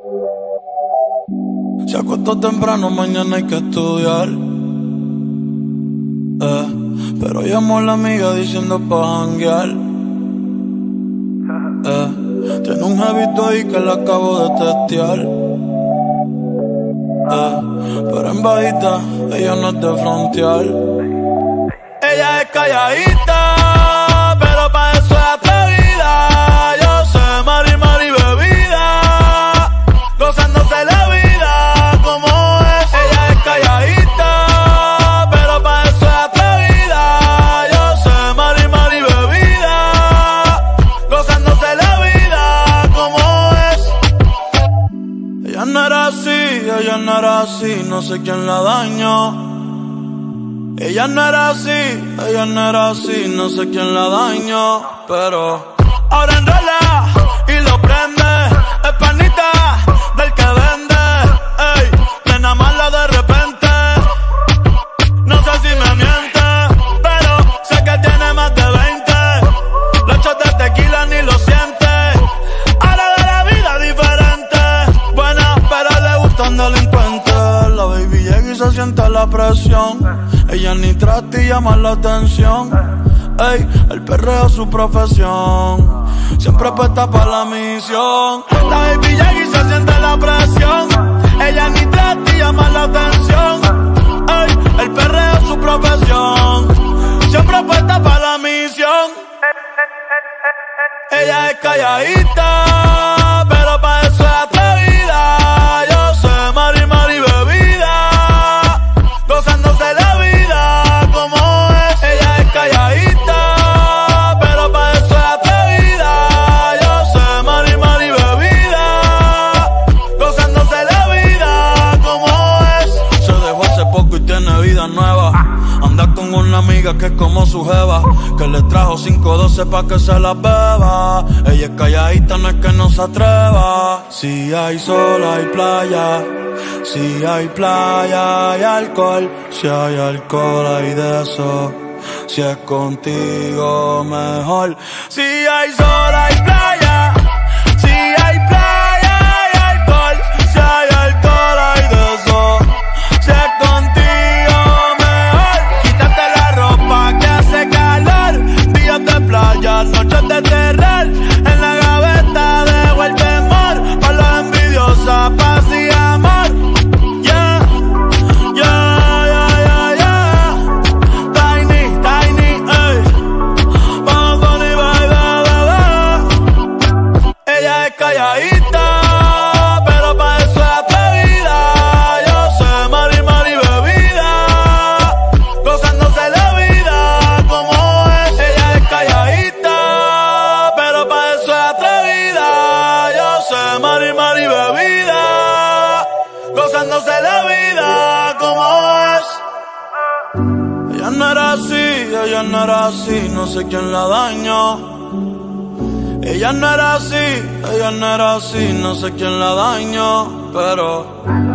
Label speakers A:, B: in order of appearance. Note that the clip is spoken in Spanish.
A: Se acostó temprano, mañana hay que estudiar. Pero llamó a la amiga diciendo pa' janguear. Tiene un jevito ahí que la acabo de testear. Pero en bajita, ella no es de frontear. Ella es calladita, pero pa' eso es atrevida. Yo sé, mari, mari, bebida, gozándose la vida como es. Ella es calladita, pero pa' eso es atrevida. Yo sé, mari, mari, bebida, gozándose la vida como es. Ella no era así, no sé quién la dañó. Ella no era así, no sé quién la dañó. Pero ahora enrola y lo prende. Es panita del que vende. Ey, plena mala de repente. No sé si me miente, pero sé que tiene más de 20. Los shots de tequila ni lo siente. Ahora de la vida diferente. Buena, pero le gusta un delincuente. La baby llega y se siente la presión. Ella ni trata y llama la atención. Ey, el perreo es su profesión. Siempre puesta para la misión. La baby llega y se siente la presión. Ella ni trata y llama la atención. Ey, el perreo es su profesión. Siempre puesta para la misión. Ella es calladita, pero pa' eso es atrevida. Yo sé, mari, mari, bebida, gozándose la vida como es. Ella es calladita, pero pa' eso es atrevida. Yo sé, mari, mari, bebida, gozándose la vida como es. Se dejó hace poco y tiene vida nueva. Anda con una amiga que es como su jeva, que le trajo 512 pa' que se la beba. Ella es calladita, no es que no se atreva. Si hay sol, hay playa. Si hay playa, hay alcohol. Si hay alcohol, hay de eso. Si es contigo, mejor. Si hay sol, hay playa. Si hay playa, hay alcohol. Si hay alcohol, hay de eso. Si es contigo, mejor. Quítate la ropa que hace calor. Días de playa, noches de terror. En la gaveta dejo el temor. Pa' los envidiosas, paz y amor. Calladita, pero pa' eso es atrevida. Yo sé, mari, mari, bebida, gozándose la vida como es. Ella es calladita, pero pa' eso es atrevida. Yo sé, mari, mari, bebida, gozándose la vida como es. Ella no era así, no sé quién la dañó. Ella no era así, no sé quién la dañó, pero